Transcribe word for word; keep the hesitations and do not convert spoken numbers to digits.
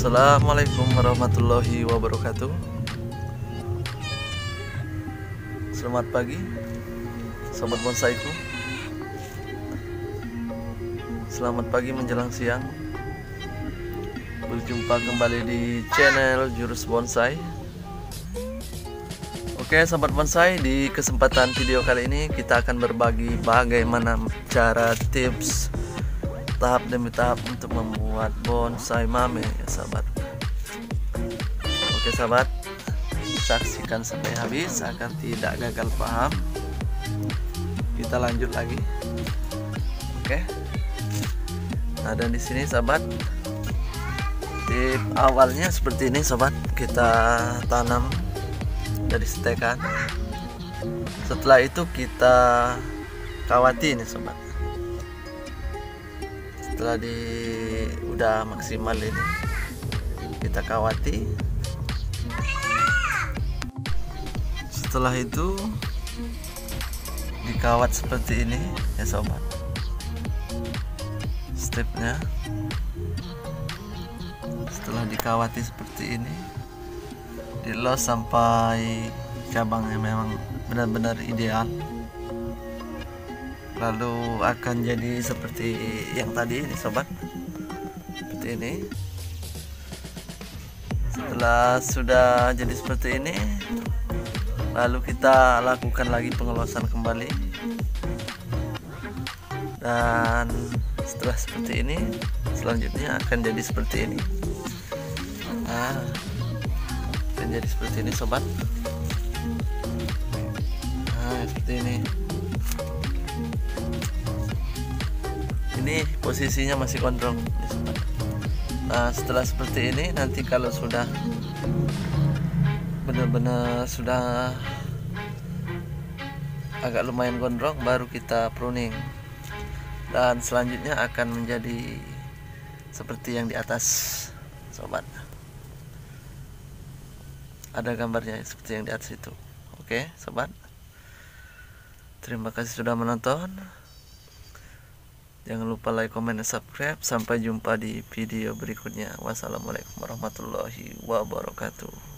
Assalamualaikum warahmatullahi wabarakatuh. Selamat pagi sobat bonsaiku. Selamat pagi menjelang siang. Berjumpa kembali di channel Jurus Bonsai. Oke sobat bonsai, di kesempatan video kali ini kita akan berbagi bagaimana cara tips tahap demi tahap untuk membuat bonsai mame ya sahabat. Oke sahabat, saksikan sampai habis agar tidak gagal paham. Kita lanjut lagi. Oke. Nah, dan di sini sahabat, tip awalnya seperti ini sahabat, kita tanam dari setekan. Setelah itu kita kawati nih sobat. Setelah di udah maksimal ini kita kawati. Setelah itu dikawat seperti ini ya sobat. Stepnya setelah dikawati seperti ini, dilos sampai cabangnya memang benar-benar ideal, lalu akan jadi seperti yang tadi ini sobat, seperti ini. Setelah sudah jadi seperti ini, lalu kita lakukan lagi pengelosan kembali, dan setelah seperti ini selanjutnya akan jadi seperti ini. Nah, akan jadi seperti ini sobat. Nah, seperti ini. Ini posisinya masih gondrong. Nah, setelah seperti ini, nanti kalau sudah benar-benar sudah agak lumayan gondrong, baru kita pruning, dan selanjutnya akan menjadi seperti yang di atas sobat. Ada gambarnya seperti yang di atas itu. Oke sobat, terima kasih sudah menonton. Jangan lupa like, comment, dan subscribe. Sampai jumpa di video berikutnya. Wassalamualaikum warahmatullahi wabarakatuh.